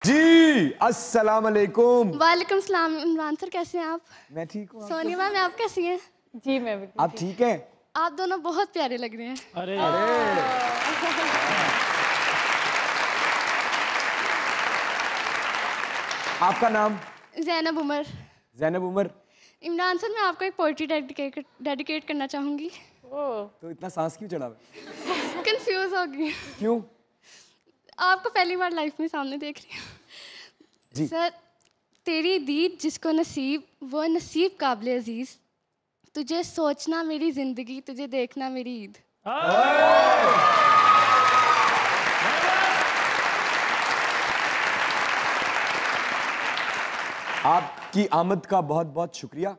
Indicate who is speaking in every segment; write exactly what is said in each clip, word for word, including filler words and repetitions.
Speaker 1: जी अस्सलाम वालेकुम।
Speaker 2: वालेकुम सलाम। इमरान सर कैसे हैं आप?
Speaker 1: मैं ठीक हूँ।
Speaker 2: सोनिया मैम आप कैसी हैं?
Speaker 3: जी मैं भी।
Speaker 1: आप ठीक हैं?
Speaker 2: आप दोनों बहुत प्यारे लग रहे हैं।
Speaker 4: अरे
Speaker 1: अरे आपका नाम?
Speaker 2: ज़ैनब उमर।
Speaker 1: ज़ैनब उमर।
Speaker 2: इमरान सर मैं आपको एक पोइट्री डेडिकेट डेडिकेट करना चाहूँगी।
Speaker 1: तो इतना सांस क्यों चढ़ा हुआ?
Speaker 2: कंफ्यूज हो गई।
Speaker 1: क्यों?
Speaker 2: आपको पहली बार लाइफ में सामने देख रही हूँ।
Speaker 1: जी।
Speaker 2: सर तेरी दीद जिसको नसीब वो नसीब काबिल अजीज, तुझे सोचना मेरी जिंदगी तुझे देखना मेरी ईद।
Speaker 1: आपकी आमद का बहुत बहुत शुक्रिया।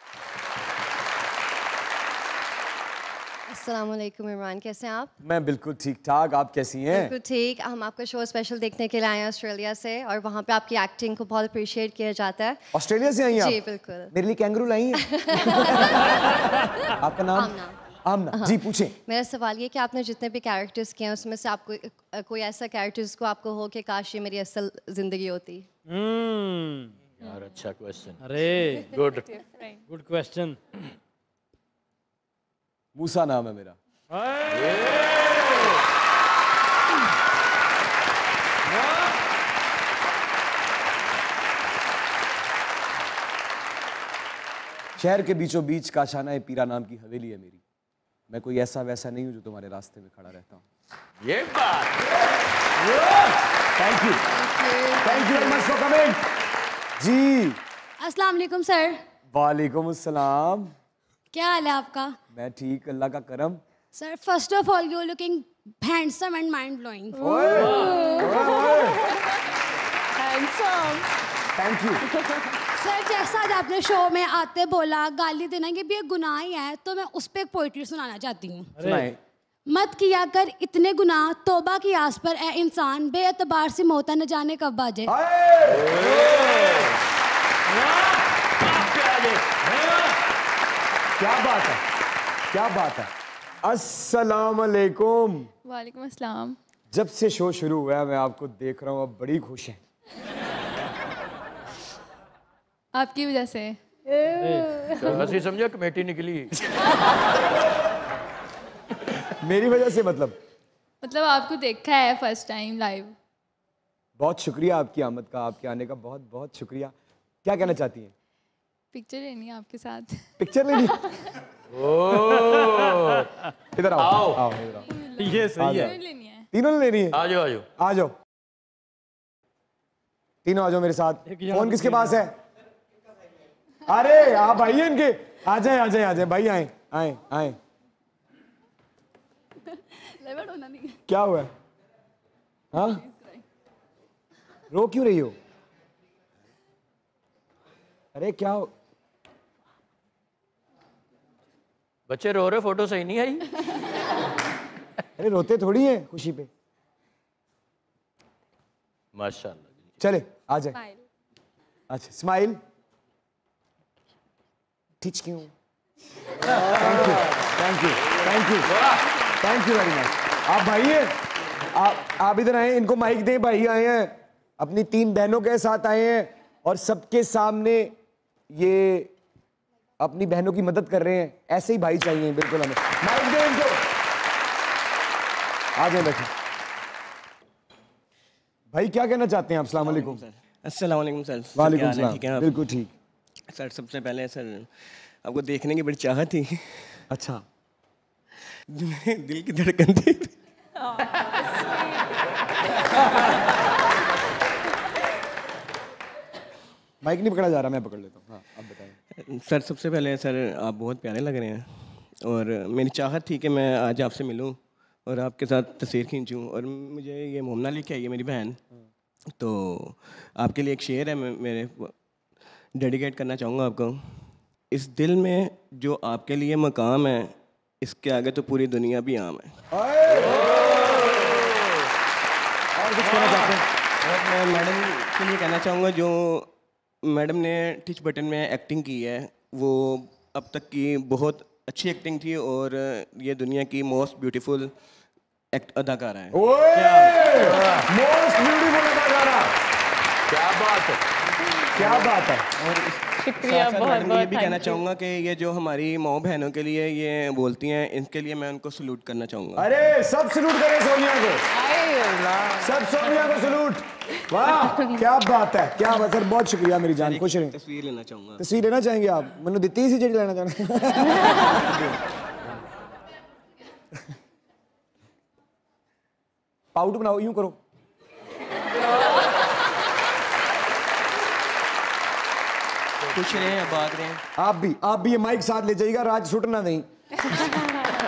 Speaker 5: अस्सलाम वालेकुम इमरान, कैसे हैं आप?
Speaker 1: मैं बिल्कुल ठीक ठाक, आप कैसी हैं?
Speaker 5: बिल्कुल ठीक। हम आपका शो स्पेशल देखने के लिए आए हैं ऑस्ट्रेलिया से और वहाँ पे आपकी एक्टिंग को बहुत अप्रिशिएट किया जाता है।
Speaker 1: ऑस्ट्रेलिया से आई हैं आप?
Speaker 5: जी बिल्कुल।
Speaker 1: मेरे लिए कैंगरू लाई हैं? आपका नाम?
Speaker 5: आमना।
Speaker 1: आमना। हाँ। जी पूछें।
Speaker 5: मेरा सवाल ये कि आपने जितने भी कैरेक्टर्स किए हैं उसमें से आपको कोई ऐसा कैरेक्टर जिसको आपको हो कि काश ये मेरी असल जिंदगी होती?
Speaker 4: हम्म
Speaker 6: यार अच्छा क्वेश्चन।
Speaker 4: अरे
Speaker 6: गुड
Speaker 4: गुड क्वेश्चन।
Speaker 1: मूसा नाम है मेरा। शहर के बीचों बीच काशाना पीरा नाम की हवेली है मेरी। मैं कोई ऐसा वैसा नहीं हूं जो तुम्हारे रास्ते में खड़ा रहता हूं।
Speaker 6: ये बात।
Speaker 1: Thank you thank you very much for coming. जी
Speaker 7: अस्सलाम वालेकुम सर।
Speaker 1: वालेकुम अस्सलाम।
Speaker 7: क्या हाल है आपका?
Speaker 1: मैं ठीक, अल्लाह का करम।
Speaker 7: Sir first of all you looking handsome and mind blowing.
Speaker 3: Handsome.
Speaker 1: Thank you.
Speaker 7: Sir जैसा आज आपने शो में आते बोला गाली देना ये भी एक गुनाह ही है, तो मैं उस पर एक पोइट्री सुनाना चाहती हूँ।
Speaker 1: सुनाएं।
Speaker 7: मत किया कर इतने गुनाह, तौबा की आस पर ए इंसान, बेएतबार से मौत न जाने कब बाजे।
Speaker 1: क्या बात है, क्या बात है। अस्सलाम वालेकुम।
Speaker 3: वालेकुम अस्सलाम।
Speaker 1: जब से शो शुरू हुआ है मैं आपको देख रहा हूँ, अब बड़ी खुश हैं।
Speaker 3: आपकी वजह से।
Speaker 6: हंसी समझा कमेटी निकली।
Speaker 1: मेरी वजह से मतलब?
Speaker 3: मतलब आपको देखा है फर्स्ट टाइम लाइव।
Speaker 1: बहुत शुक्रिया आपकी आमद का, आपके आने का बहुत बहुत शुक्रिया। क्या कहना चाहती हैं?
Speaker 3: पिक्चर लेनी है आपके साथ।
Speaker 1: पिक्चर लेनी? इधर आओ
Speaker 6: आओ।
Speaker 1: आओ इधर आओ।
Speaker 4: ये सही है।
Speaker 3: लेनी है।
Speaker 1: तीनों ने लेनी है?
Speaker 6: आ जाओ आ जाओ
Speaker 1: आ जाओ तीनों, आ जाओ मेरे साथ। फोन किसके पास है? अरे आप आइए इनके, आ जाए आ जाए आ जाए भाई, आए आए आए। क्या हुआ है? हाँ रो क्यों रही हो? अरे क्या हो?
Speaker 6: बच्चे रो रहे, फोटो सही नहीं आई।
Speaker 1: अरे रोते थोड़ी है खुशी पे।
Speaker 6: माशाल्लाह।
Speaker 1: चले आ जाए। अच्छा स्माइल। टीच क्यों? Thank you thank you thank you thank you very much. आप भाई हैं, आप आप इधर आए, इनको माइक दें। भाई आए हैं, अपनी तीन बहनों के साथ आए हैं और सबके सामने ये अपनी बहनों की मदद कर रहे हैं। ऐसे ही भाई चाहिए बिल्कुल हमें। माइक दें इनको। आ जाए बैठे। भाई क्या कहना चाहते हैं आप? अस्सलाम वालेकुम।
Speaker 8: अस्सलाम वालेकुम सर।
Speaker 1: वालेकुम
Speaker 8: सर, क्या हाल है? ठीक है
Speaker 1: सलाम।
Speaker 8: आप?
Speaker 1: बिल्कुल ठीक।
Speaker 8: सर सबसे पहले सर आपको देखने की बड़ी चाहत थी।
Speaker 1: अच्छा
Speaker 8: दिल की धड़कन थी।
Speaker 1: माइक नहीं पकड़ा जा रहा, मैं पकड़ लेता हूँ। हाँ अब बताएं।
Speaker 8: सर सबसे पहले सर आप बहुत प्यारे लग रहे हैं और मेरी चाहत थी कि मैं आज आपसे मिलूं और आपके साथ तस्वीर खींचूं, और मुझे ये मोमना लेके आई है मेरी बहन, तो आपके लिए एक शेर है, मैं मेरे डेडिकेट करना चाहूँगा आपको। इस दिल में जो आपके लिए मकाम है, इसके आगे तो पूरी दुनिया भी आम है।
Speaker 1: और कुछ कहना चाहते हैं?
Speaker 8: और मैं मैडम के लिए कहना चाहूँगा, जो मैडम ने टिच बटन में एक्टिंग की है वो अब तक की बहुत अच्छी एक्टिंग थी और ये दुनिया की मोस्ट ब्यूटीफुल एक्ट अदाकारा है।
Speaker 1: मोस्ट ब्यूटीफुल अदाकारा।
Speaker 6: बात है,
Speaker 1: क्या बात है।
Speaker 8: शुक्रिया बहुत बहुत। मैं ये भी कहना चाहूँगा कि ये जो हमारी माँ बहनों के लिए ये बोलती हैं, इनके लिए मैं उनको सलूट करना चाहूँगा।
Speaker 1: अरे सब सलूट करें सोनिया को, सब सोनिया को सलूट। वाह क्या बात है, क्या बात है। बहुत शुक्रिया मेरी जान, खुश रहें।
Speaker 8: तस्वीर लेना चाहूँगा।
Speaker 1: तस्वीर लेना चाहेंगे आप? मैंने दिती सी जेडी लेना चाहना। पाउट बनाओ, यूं करो।
Speaker 8: खुश रहें, आबाद रहें।
Speaker 1: आप भी, आप भी ये माइक साथ ले जाइएगा, राज सुट ना नहीं।